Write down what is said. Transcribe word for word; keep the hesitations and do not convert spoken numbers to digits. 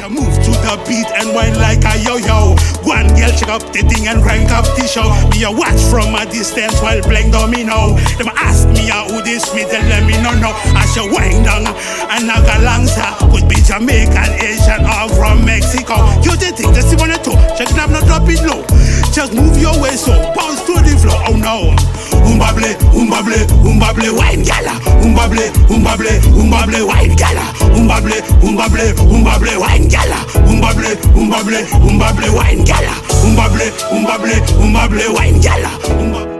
you move to the beat and whine like a yo-yo. One girl check up the thing and rank up the show. Me a watch from a distance while playing domino. Them ask me uh, who this me, tell them me no no. I should wind down and knock a langsa. Could be Jamaican, Asian or from Mexico. You just think just you wanna talk, check them not drop it low. Just move your way so bounce to the floor. Oh no. Umbableh, umbableh, umbableh, wine gala. Umbableh, umbableh, umbableh, wine gala. Umbableh, umbableh, umbableh, wine gala. Umbableh, umbableh, umbableh, wine gala. Umbableh, umbableh, umbableh, wine gala.